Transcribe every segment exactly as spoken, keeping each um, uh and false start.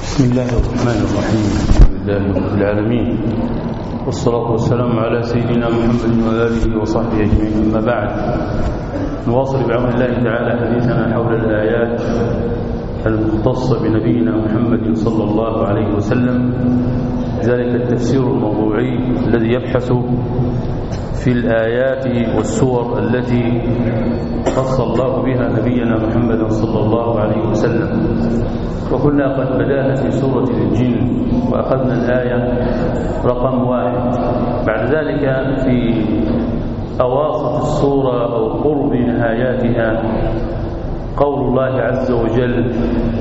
بسم الله الرحمن الرحيم. الحمد لله رب العالمين، والصلاة والسلام على سيدنا محمد وآله وصحبه أجمعين. أما بعد، نواصل بعون الله تعالى حديثنا حول الآيات المختصة بنبينا محمد صلى الله عليه وسلم، ذلك التفسير الموضوعي الذي يبحث في الآيات والسور التي خص الله بها نبينا محمد صلى الله عليه وسلم. وكنا قد بدأنا في سورة الجن وأخذنا الآية رقم واحد. بعد ذلك في أواسط السورة أو قرب نهاياتها قول الله عز وجل: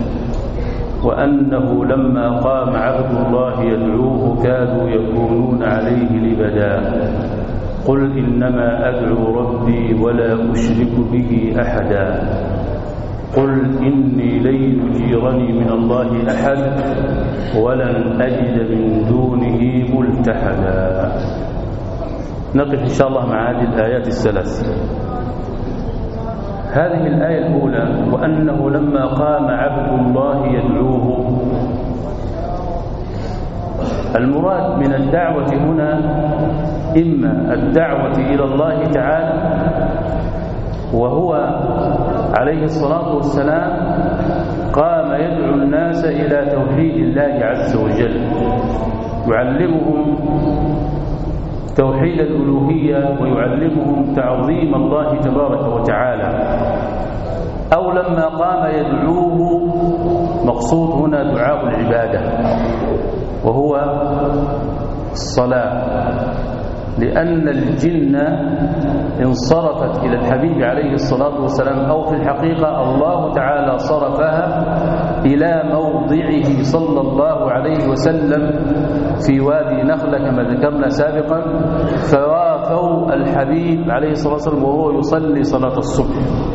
وأنه لما قام عبد الله يدعوه كادوا يكونون عليه لبدا قل إنما أدعو ربي ولا أشرك به أحدا قل إني لن يجيرني من الله أحد ولن أجد من دونه ملتحدا. نقف إن شاء الله مع هذه الآيات الثلاث. هذه الآية الأولى: وأنه لما قام عبد الله يدعوه، المراد من الدعوة هنا إما الدعوة إلى الله تعالى، وهو عليه الصلاة والسلام قام يدعو الناس إلى توحيد الله عز وجل، يعلمهم توحيد الألوهية ويعلمهم تعظيم الله تبارك وتعالى. أو لما قام يدعوه، مقصود هنا دعاء العبادة وهو الصلاة، لأن الجن انصرفت إلى الحبيب عليه الصلاة والسلام، أو في الحقيقة الله تعالى صرفها إلى موضعه صلى الله عليه وسلم في وادي نخلة كما ذكرنا سابقا، فوافوا الحبيب عليه الصلاة والسلام وهو يصلي صلاة الصبح.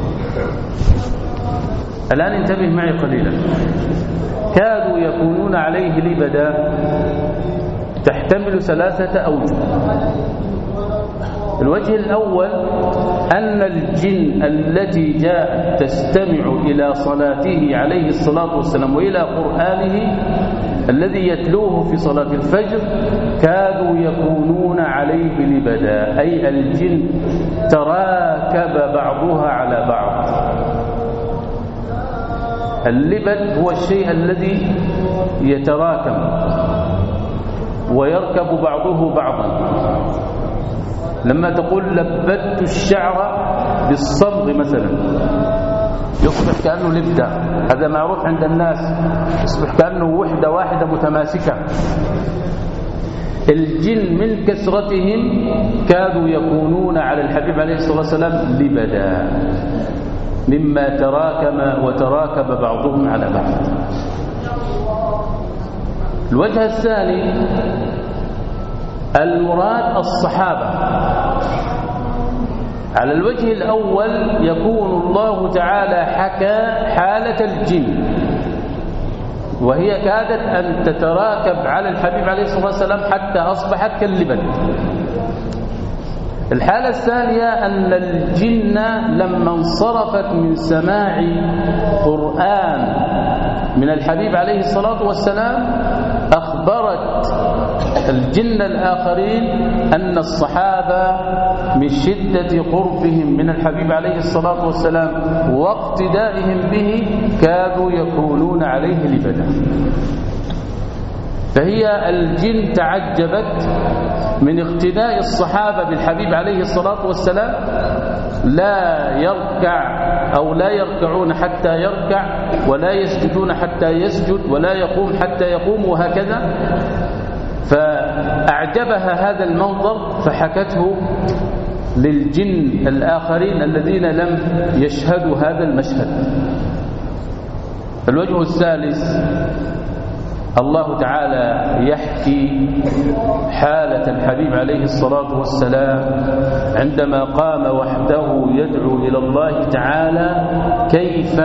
الآن انتبه معي قليلا. كادوا يكونون عليه لبدا تحتمل ثلاثة أوجه. الوجه الأول أن الجن التي جاءت تستمع إلى صلاته عليه الصلاة والسلام وإلى قرآنه الذي يتلوه في صلاة الفجر كادوا يكونون عليه لبدا، أي الجن تراكب بعضها على بعض. اللبد هو الشيء الذي يتراكم ويركب بعضه بعضا. لما تقول لبدت الشعر بالصبغ مثلا يصبح كأنه لبدة، هذا معروف عند الناس، يصبح كأنه وحدة واحدة متماسكة. الجن من كثرتهم كادوا يكونون على الحبيب عليه الصلاة والسلام لبدا، مما تراكم وتراكب بعضهم على بعض. الوجه الثاني المراد الصحابة. على الوجه الأول يكون الله تعالى حكى حالة الجن وهي كادت أن تتراكب على الحبيب عليه الصلاة والسلام حتى أصبحت كاللبن. الحالة الثانية أن الجن لما انصرفت من سماع قرآن من الحبيب عليه الصلاة والسلام أخبرت الجن الآخرين أن الصحابة من شدة قربهم من الحبيب عليه الصلاة والسلام واقتدائهم به كادوا يكونون عليه لبدا. فهي الجن تعجبت من اقتداء الصحابة بالحبيب عليه الصلاة والسلام، لا يركع أو لا يركعون حتى يركع، ولا يسجدون حتى يسجد، ولا يقوم حتى يقوم، وهكذا. فأعجبها هذا المنظر فحكته للجن الآخرين الذين لم يشهدوا هذا المشهد. الوجه الثالث الله تعالى يحكي حالة الحبيب عليه الصلاة والسلام عندما قام وحده يدعو إلى الله تعالى، كيف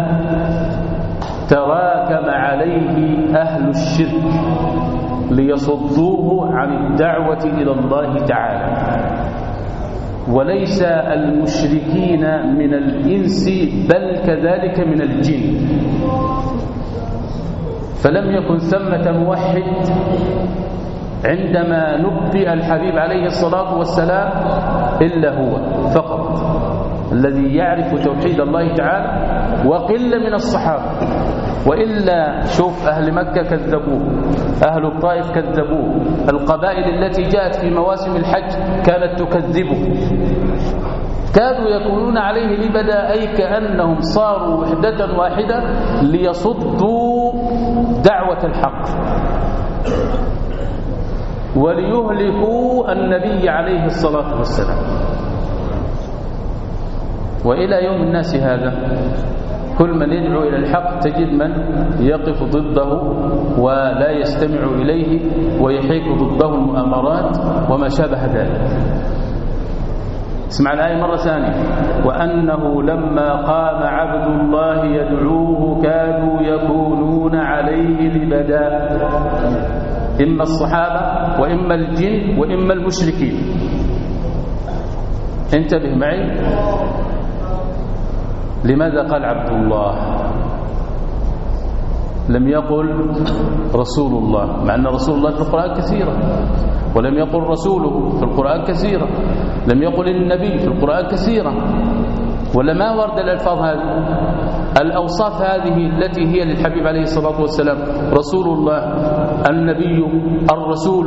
تراكم عليه أهل الشرك ليصدوه عن الدعوة إلى الله تعالى. وليس المشركين من الإنس بل كذلك من الجن. فلم يكن ثمة موحد عندما نبئ الحبيب عليه الصلاة والسلام إلا هو فقط الذي يعرف توحيد الله تعالى، وقل من الصحابة. وإلا شوف أهل مكة كذبوه، أهل الطائف كذبوه، القبائل التي جاءت في مواسم الحج كانت تكذبه، كادوا يكونون عليه لبدا، أي كأنهم صاروا وحدة واحدة ليصدوا دعوة الحق وليهلكوا النبي عليه الصلاة والسلام. وإلى يوم الناس هذا كل من يدعو إلى الحق تجد من يقف ضده ولا يستمع إليه ويحيك ضده المؤامرات وما شابه ذلك. اسمع الآية مرة ثانية: وأنه لما قام عبد الله يدعوه كادوا يكونون عليه لبدا، إما الصحابة وإما الجن وإما المشركين. انتبه معي، لماذا قال عبد الله؟ لم يقل رسول الله، مع أن رسول الله في القرآن كثيرا، ولم يقل رسوله في القرآن كثيرا، لم يقل النبي في القرآن كثيرا، ولا ما ورد الألفاظ هذه الأوصاف هذه التي هي للحبيب عليه الصلاة والسلام: رسول الله، النبي، الرسول.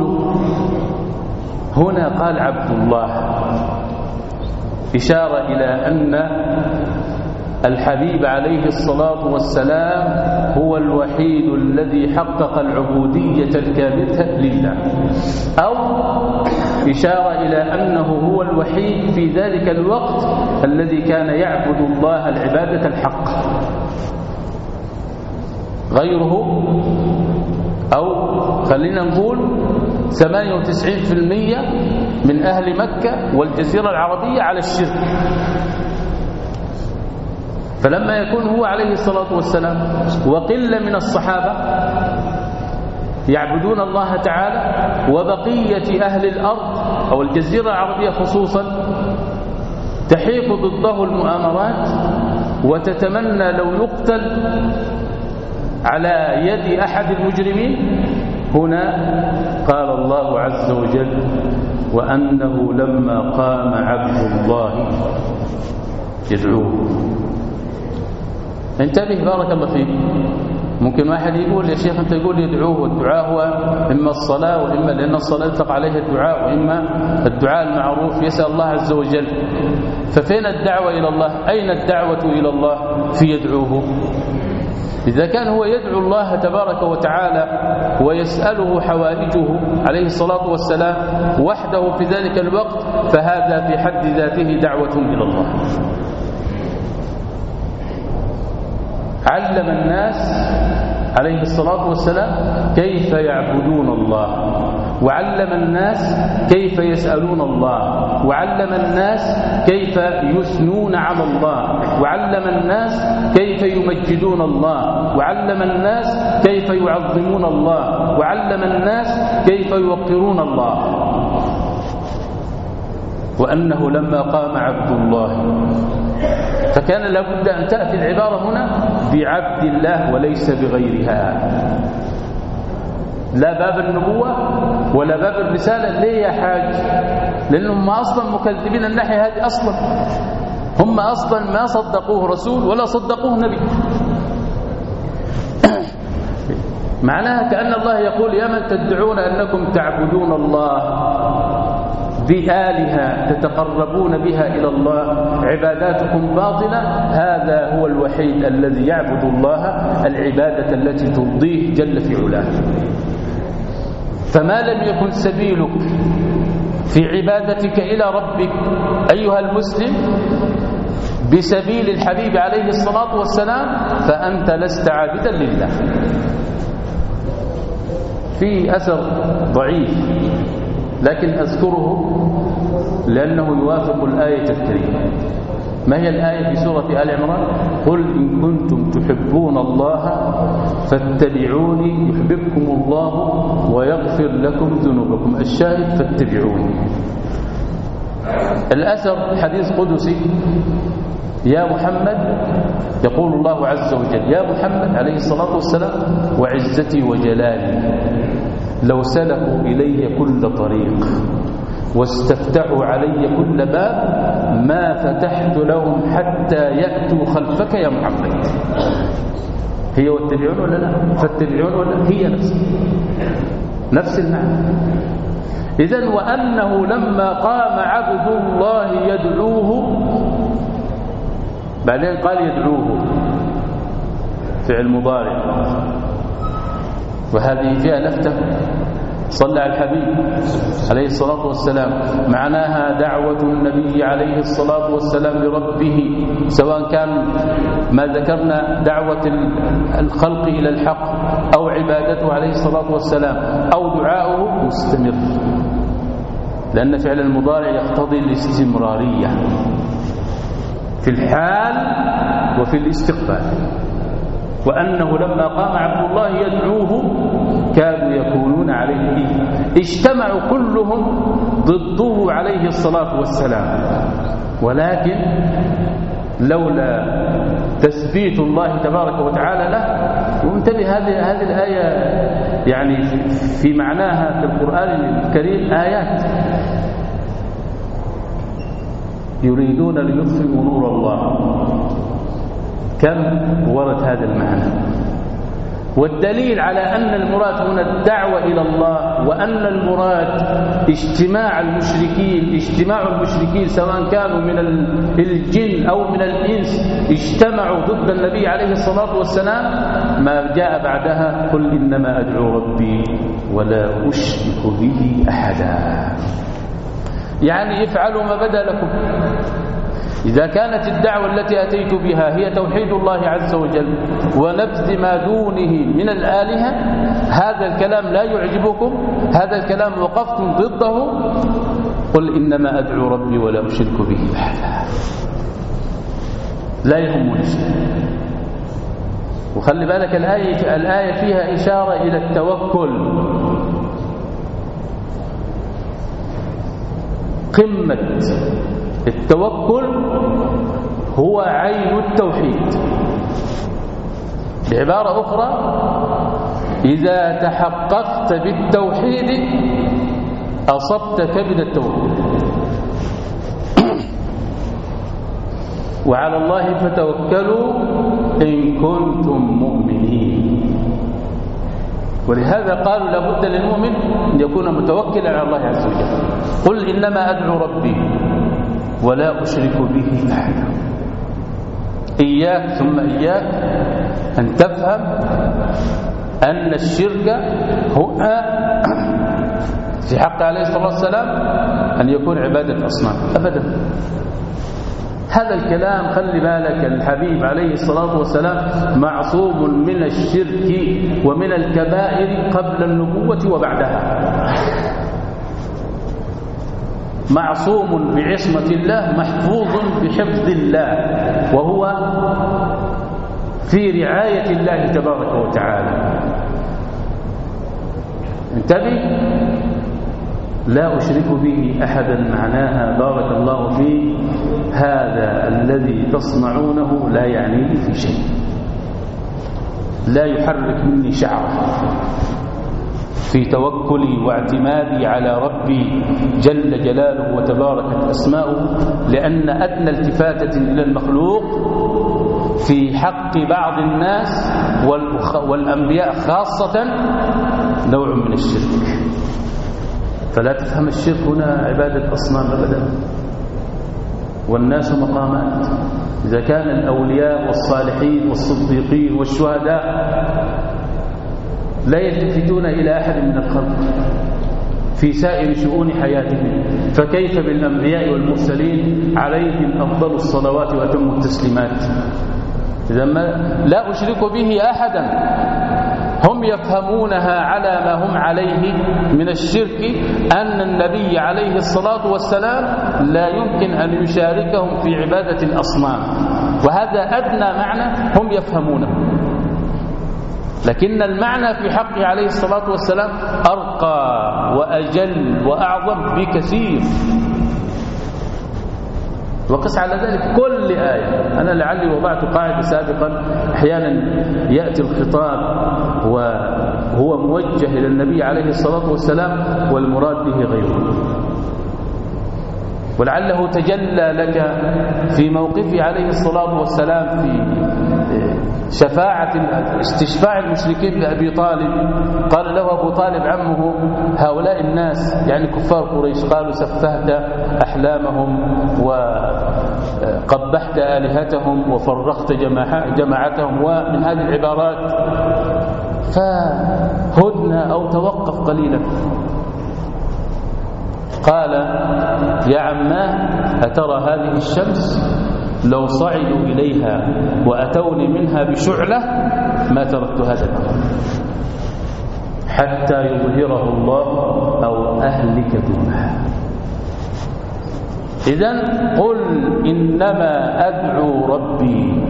هنا قال عبد الله، إشارة إلى أن الحبيب عليه الصلاة والسلام هو الوحيد الذي حقق العبودية الكاملة لله، أو إشارة إلى أنه هو الوحيد في ذلك الوقت الذي كان يعبد الله العبادة الحق. غيره، أو خلينا نقول ثمانية وتسعين بالمئة من أهل مكة والجزيرة العربية على الشرك. فلما يكون هو عليه الصلاة والسلام وقلة من الصحابة يعبدون الله تعالى، وبقية أهل الأرض أو الجزيرة العربية خصوصا تحيق ضده المؤامرات وتتمنى لو يقتل على يد أحد المجرمين، هنا قال الله عز وجل: وأنه لما قام عبد الله يدعوه. انتبه بارك الله فيك. ممكن واحد يقول: يا شيخ أنت يقول يدعوه، والدعاء هو إما الصلاة وإما لأن الصلاة يطلق عليها الدعاء، وإما الدعاء المعروف يسأل الله عز وجل. ففين الدعوة إلى الله؟ أين الدعوة إلى الله في يدعوه؟ إذا كان هو يدعو الله تبارك وتعالى ويسأله حوائجه عليه الصلاة والسلام وحده في ذلك الوقت، فهذا في حد ذاته دعوة إلى الله. علم الناس عليه الصلاة والسلام كيف يعبدون الله، وعلم الناس كيف يسألون الله، وعلم الناس كيف يثنون على الله، وعلم الناس كيف يمجدون الله، وعلم الناس كيف يعظمون الله، وعلم الناس كيف يوقرون الله. وأنه لما قام عبد الله، فكان لابد أن تأتي العبارة هنا بعبد الله وليس بغيرها. لا باب النبوة ولا باب الرسالة. ليه يا حاج؟ لأنهم أصلا مكذبين الناحية هذه أصلا، هم أصلا ما صدقوه رسول ولا صدقوه نبي. معناها كأن الله يقول: يا من تدعون أنكم تعبدون الله بآلهة تتقربون بها إلى الله، عباداتكم باطلة، هذا هو الوحيد الذي يعبد الله العبادة التي ترضيه جل في علاه. فما لم يكن سبيلك في عبادتك إلى ربك أيها المسلم بسبيل الحبيب عليه الصلاة والسلام، فأنت لست عابدا لله. في أثر ضعيف لكن أذكره لأنه يوافق الآية الكريمة. ما هي الآية في سورة آل عمران؟ قل إن كنتم تحبون الله فاتبعوني يحببكم الله ويغفر لكم ذنوبكم. الشاهد فاتبعوني. الأثر حديث قدسي يا محمد، يقول الله عز وجل يا محمد عليه الصلاة والسلام وعزتي وجلالي لو سلكوا إلي كل طريق واستفتحوا علي كل باب ما فتحت لهم حتى يأتوا خلفك يا محمد. هي واتبعون ولا لا؟ فاتبعون ولا هي نفس نفس المعنى. إذن وأنه لما قام عبد الله يدعوه، بعدين قال يدعوه فعل مضارع، وهذه فيها لفتة صلى على الحبيب عليه الصلاة والسلام، معناها دعوة النبي عليه الصلاة والسلام لربه، سواء كان ما ذكرنا دعوة الخلق إلى الحق أو عبادته عليه الصلاة والسلام أو دعاؤه مستمر، لأن فعل المضارع يقتضي الاستمرارية في الحال وفي الاستقبال. وأنه لما قام عبد الله يدعوه كانوا يكونون عليه، اجتمعوا كلهم ضده عليه الصلاة والسلام، ولكن لولا تثبيت الله تبارك وتعالى له. وانتبه هذه هذه الآية يعني في معناها في القرآن الكريم آيات يريدون ليطفئوا نور الله، كم ورد هذا المعنى. والدليل على أن المراد هنا الدعوة إلى الله، وأن المراد اجتماع المشركين، اجتماع المشركين سواء كانوا من الجن أو من الإنس اجتمعوا ضد النبي عليه الصلاة والسلام، ما جاء بعدها قل إنما أدعو ربي ولا أشرك به أحدا. يعني افعلوا ما بدا لكم. إذا كانت الدعوة التي أتيت بها هي توحيد الله عز وجل ونبذ ما دونه من الآلهة، هذا الكلام لا يعجبكم، هذا الكلام وقفتم ضده، قل إنما أدعو ربي ولا أشرك به أحدا، لا يهمني شيء. وخلي بالك الآية, الآية فيها إشارة إلى التوكل، قمة التوكل هو عين التوحيد. بعبارة أخرى، إذا تحققت بالتوحيد أصبت كبد التوكل. وعلى الله فتوكلوا إن كنتم مؤمنين. ولهذا قالوا لابد للمؤمن أن يكون متوكلا على الله عز وجل. قل إنما أدعو ربي ولا أشرك به أحدا. إياك ثم إياك أن تفهم أن الشرك هو في حق عليه الصلاة والسلام أن يكون عبادة أصنام أبدا. هذا الكلام خلي بالك، الحبيب عليه الصلاة والسلام معصوم من الشرك ومن الكبائر قبل النبوة وبعدها، معصوم بعصمة الله، محفوظ بحفظ الله، وهو في رعاية الله تبارك وتعالى. انتبه، لا أشرك به أحدا معناها بارك الله فيه هذا الذي تصنعونه لا يعنيني في شيء، لا يحرك مني شعر في توكلي واعتمادي على ربي جل جلاله وتباركت أسماؤه. لأن أدنى التفاتة إلى المخلوق في حق بعض الناس والأنبياء خاصة نوع من الشرك. فلا تفهم الشرك هنا عبادة أصنام أبدا. والناس مقامات، إذا كان الأولياء والصالحين والصديقين والشهداء لا يلتفتون إلى أحد من الخلق في سائر شؤون حياتهم، فكيف بالأنبياء والمرسلين عليهم أفضل الصلوات وأتم التسليمات؟ إذا لا أشرك به أحدا، هم يفهمونها على ما هم عليه من الشرك، أن النبي عليه الصلاة والسلام لا يمكن أن يشاركهم في عبادة الأصنام، وهذا أدنى معنى هم يفهمونه. لكن المعنى في حقه عليه الصلاة والسلام أرقى وأجل وأعظم بكثير. وقس على ذلك كل آية. أنا لعلي وضعت قاعدة سابقا، أحيانا يأتي الخطاب وهو موجه إلى النبي عليه الصلاة والسلام والمراد به غيره، ولعله تجلى لك في موقفه عليه الصلاة والسلام في شفاعة استشفاع المشركين بأبي طالب. قال له أبو طالب عمه: هؤلاء الناس يعني كفار قريش قالوا سفهت أحلامهم وقبحت آلهتهم وفرقت جماعتهم، ومن هذه العبارات، فهدنا أو توقف قليلا. قال: يا عماه أترى هذه الشمس لو صعدوا إليها وأتوني منها بشعلة ما تركت هذا الأمر حتى يظهره الله أو أهلك دونها. إذن قل إنما أدعو ربي.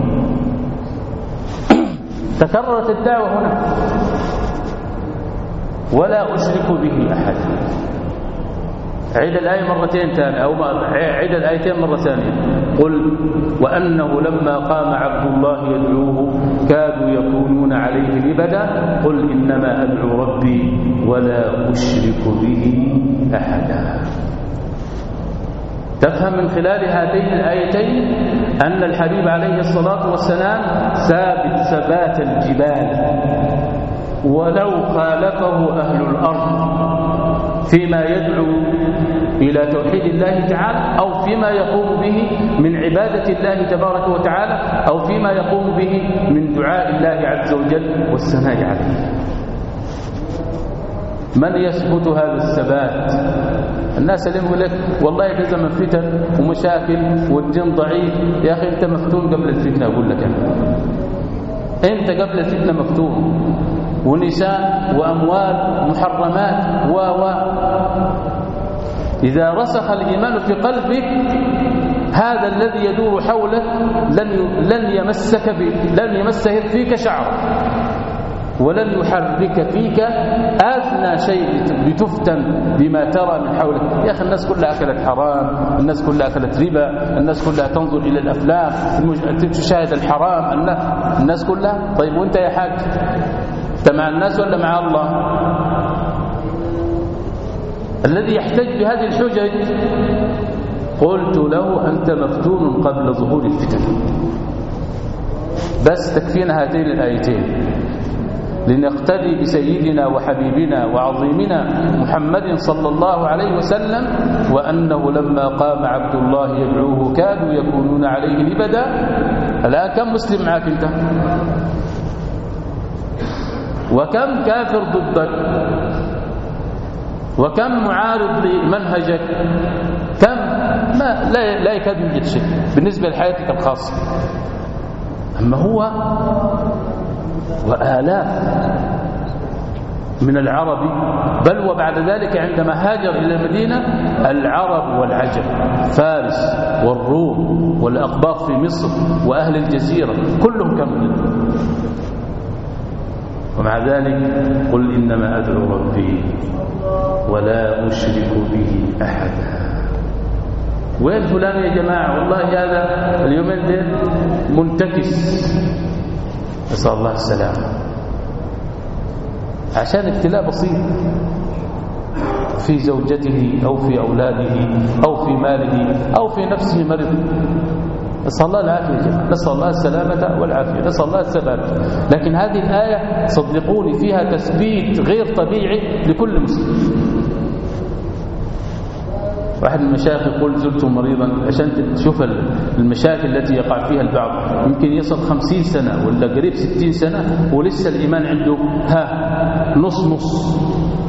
تكررت الدعوة هنا: ولا أشرك به أحدا. عيد الآية مرتين ثانية أو عيد الآيتين مرة ثانية. قل وأنه لما قام عبد الله يدعوه كادوا يكونون عليه لبدا. قل إنما أدعو ربي ولا أشرك به أحدا. تفهم من خلال هاتين الآيتين أن الحبيب عليه الصلاة والسلام ثابت ثبات الجبال، ولو خالفه أهل الأرض فيما يدعو إلى توحيد الله تعالى، أو فيما يقوم به من عبادة الله تبارك وتعالى، أو فيما يقوم به من دعاء الله عز وجل والثناء عليه. من يثبت هذا الثبات؟ الناس اللي يقول لك والله ده زمن فتن ومشاكل والدين ضعيف. يا أخي أنت مفتون قبل الفتنة. أقول لك أنا أنت قبل الفتنة مفتون، ونساء وأموال محرمات و و إذا رسخ الإيمان في قلبك هذا الذي يدور حولك لن لن يمسك لن يمسه فيك شعر، ولن يحرك فيك أدنى شيء بتفتن بما ترى من حولك. يا أخي الناس كلها أكلت حرام، الناس كلها أكلت ربا، الناس كلها تنظر إلى الأفلام، تشاهد الحرام، الناس كلها. طيب وأنت يا حاج أنت مع الناس ولا مع الله؟ الذي يحتج بهذه الحجج قلت له أنت مفتون قبل ظهور الفتن. بس تكفينا هاتين الآيتين لنقتدي بسيدنا وحبيبنا وعظيمنا محمد صلى الله عليه وسلم، وأنه لما قام عبد الله يدعوه كادوا يكونون عليه لبدا. الآن كم مسلم معك أنت؟ وكم كافر ضدك؟ وكم معارض لمنهجك؟ كم؟ ما لا, لا يكاد يوجد شيء بالنسبة لحياتك الخاصة. أما هو وآلاف من العرب، بل وبعد ذلك عندما هاجر إلى المدينة العرب والعجم، فارس والروم والأقباط في مصر وأهل الجزيرة كلهم كانوا. ومع ذلك قل إنما أدعو ربي ولا أشرك به أحدا. وين فلان يا جماعة؟ والله هذا اليومين ده منتكس، نسأل الله السلامة، عشان ابتلاء بسيط في زوجته أو في أولاده أو في ماله أو في نفسه مرض. نسأل الله العافية يا جماعة، نسأل الله السلامة والعافية، نسأل الله الثبات. لكن هذه الآية صدقوني فيها تثبيت غير طبيعي لكل مسلم. واحد من المشايخ يقول زرت مريضا، عشان تشوف المشاكل التي يقع فيها البعض، يمكن يصل خمسين سنة ولا قريب ستين سنة ولسه الإيمان عنده ها نص نص.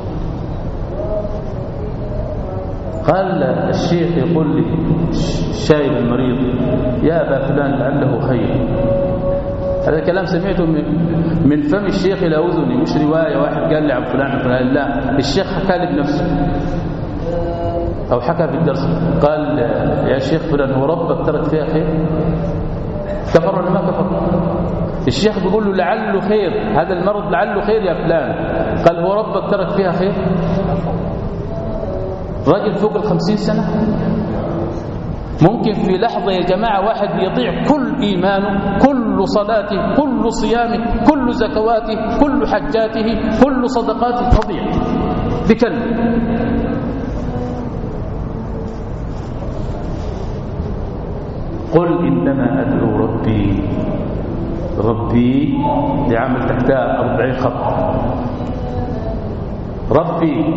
قال الشيخ يقول لي الشايب المريض يا أبا فلان لعله خير. هذا الكلام سمعته من فم الشيخ إلى أذني، مش رواية واحد قال لي عن فلان فلان، لا الشيخ حكى لي بنفسه أو حكى في الدرس. قال يا شيخ فلان هو ربك ترك فيها خير؟ كفر ولا ما كفر؟ الشيخ بيقول له لعله خير، هذا المرض لعله خير يا فلان. قال هو ربك ترك فيها خير؟ راجل فوق الخمسين سنة ممكن في لحظة يا جماعة واحد يضيع كل إيمانه، كل صلاته، كل صيامه، كل زكواته، كل حجاته، كل صدقاته تضيع بكلمة. قل إنما أدعو ربي. ربي لعمل تحتها أربعين خط. ربي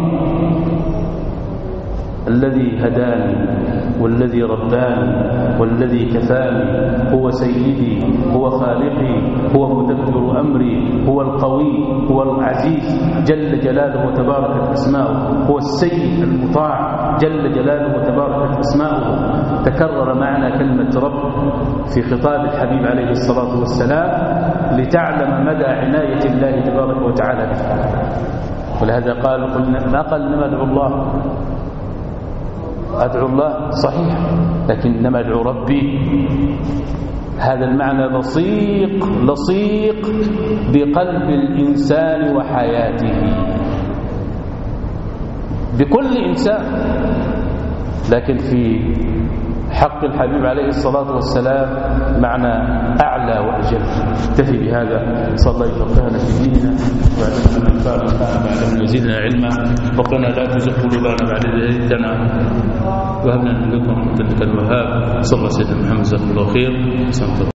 الذي هداني والذي رباني والذي كفاني، هو سيدي، هو خالقي، هو مدبر أمري، هو القوي، هو العزيز جل جلاله وتباركت أسماؤه، هو السيد المطاع جل جلاله وتباركت أسماؤه. تكرر معنا كلمة رب في خطاب الحبيب عليه الصلاة والسلام لتعلم مدى عناية الله تبارك وتعالى به. ولهذا قال قلنا ما قال إنما أدعو الله، أدعو الله صحيح، لكن إنما أدعو ربي. هذا المعنى لصيق لصيق بقلب الإنسان وحياته، بكل إنسان، لكن في حق الحبيب عليه الصلاة والسلام معنى أعلى وأجل. اكتفي بهذا. صلى الله يفقهنا في ديننا وعلمنا من فعل وعلمنا وزدنا علما. ربنا لا تزغ قلوبنا بعد إذ هديتنا وهب لنا من لدنك رحمة إنك الوهاب. صلى الله عليه وسلم محمد جزاكم الله خير.